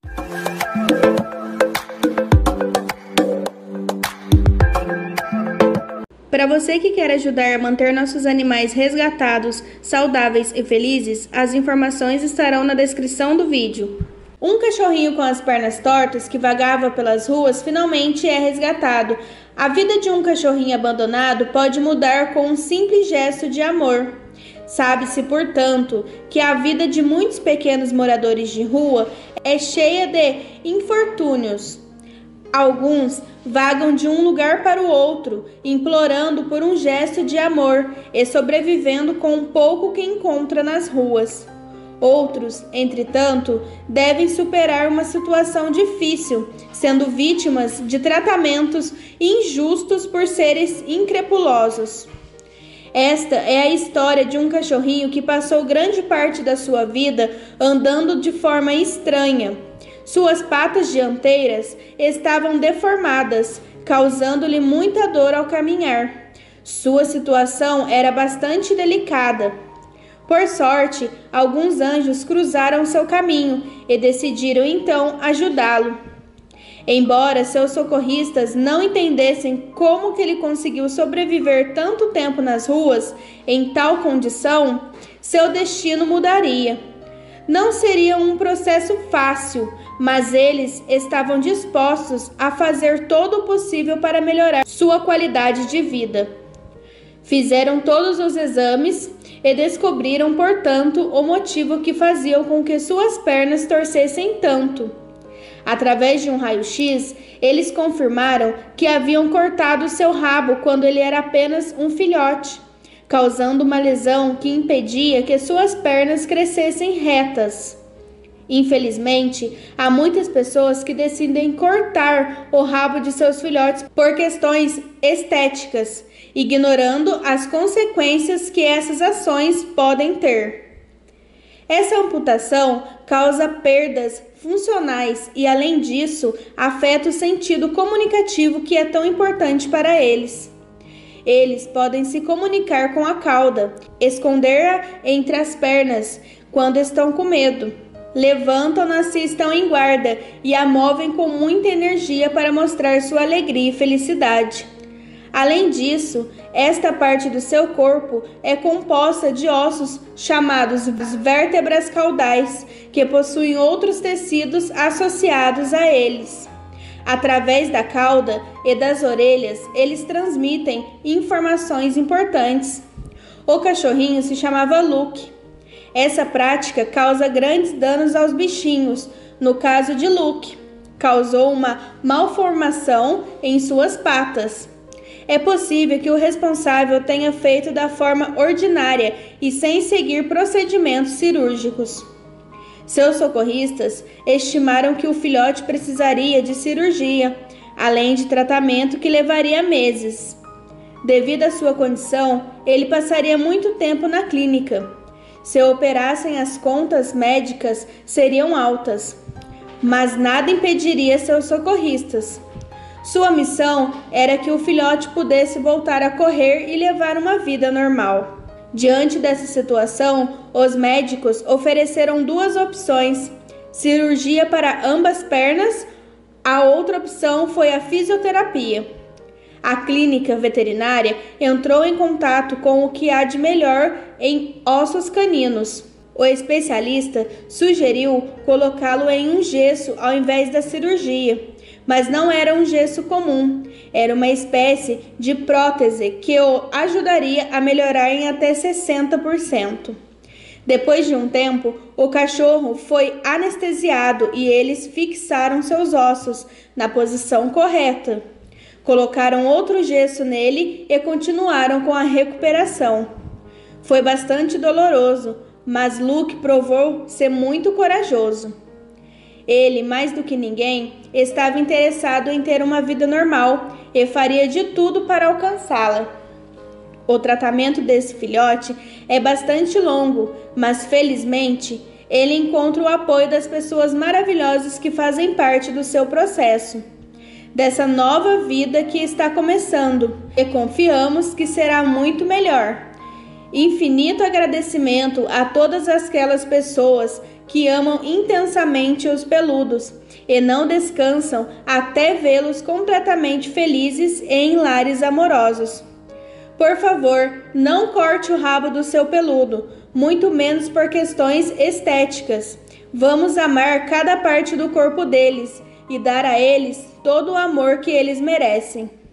Para você que quer ajudar a manter nossos animais resgatados, saudáveis e felizes, as informações estarão na descrição do vídeo. Um cachorrinho com as pernas tortas que vagava pelas ruas finalmente é resgatado. A vida de um cachorrinho abandonado pode mudar com um simples gesto de amor. Sabe-se, portanto, que a vida de muitos pequenos moradores de rua é cheia de infortúnios. Alguns vagam de um lugar para o outro, implorando por um gesto de amor e sobrevivendo com o pouco que encontra nas ruas. Outros, entretanto, devem superar uma situação difícil, sendo vítimas de tratamentos injustos por seres increpulosos. Esta é a história de um cachorrinho que passou grande parte da sua vida andando de forma estranha. Suas patas dianteiras estavam deformadas, causando-lhe muita dor ao caminhar. Sua situação era bastante delicada. Por sorte, alguns anjos cruzaram seu caminho e decidiram então ajudá-lo. Embora seus socorristas não entendessem como que ele conseguiu sobreviver tanto tempo nas ruas em tal condição, seu destino mudaria. Não seria um processo fácil, mas eles estavam dispostos a fazer todo o possível para melhorar sua qualidade de vida. Fizeram todos os exames e descobriram, portanto, o motivo que fazia com que suas pernas torcessem tanto. Através de um raio-x, eles confirmaram que haviam cortado seu rabo quando ele era apenas um filhote, causando uma lesão que impedia que suas pernas crescessem retas. Infelizmente, há muitas pessoas que decidem cortar o rabo de seus filhotes por questões estéticas, ignorando as consequências que essas ações podem ter. Essa amputação causa perdas funcionais e, além disso, afeta o sentido comunicativo que é tão importante para eles. Eles podem se comunicar com a cauda, esconder-a entre as pernas quando estão com medo. Levantam-na se estão em guarda e a movem com muita energia para mostrar sua alegria e felicidade. Além disso, esta parte do seu corpo é composta de ossos chamados vértebras caudais, que possuem outros tecidos associados a eles. Através da cauda e das orelhas, eles transmitem informações importantes. O cachorrinho se chamava Luke. Essa prática causa grandes danos aos bichinhos. No caso de Luke, causou uma malformação em suas patas. É possível que o responsável tenha feito da forma ordinária e sem seguir procedimentos cirúrgicos. Seus socorristas estimaram que o filhote precisaria de cirurgia, além de tratamento que levaria meses. Devido à sua condição, ele passaria muito tempo na clínica. Se operassem, as contas médicas seriam altas, mas nada impediria seus socorristas. Sua missão era que o filhote pudesse voltar a correr e levar uma vida normal. Diante dessa situação, os médicos ofereceram duas opções: cirurgia para ambas pernas. A outra opção foi a fisioterapia. A clínica veterinária entrou em contato com o que há de melhor em ossos caninos. O especialista sugeriu colocá-lo em um gesso ao invés da cirurgia, mas não era um gesso comum, era uma espécie de prótese que o ajudaria a melhorar em até 60%. Depois de um tempo, o cachorro foi anestesiado e eles fixaram seus ossos na posição correta. Colocaram outro gesso nele e continuaram com a recuperação. Foi bastante doloroso, mas Luke provou ser muito corajoso. Ele, mais do que ninguém, estava interessado em ter uma vida normal e faria de tudo para alcançá-la. O tratamento desse filhote é bastante longo, mas felizmente ele encontra o apoio das pessoas maravilhosas que fazem parte do seu processo, dessa nova vida que está começando, e confiamos que será muito melhor. Infinito agradecimento a todas aquelas pessoas que amam intensamente os peludos e não descansam até vê-los completamente felizes e em lares amorosos. Por favor, não corte o rabo do seu peludo, muito menos por questões estéticas. Vamos amar cada parte do corpo deles e dar a eles todo o amor que eles merecem.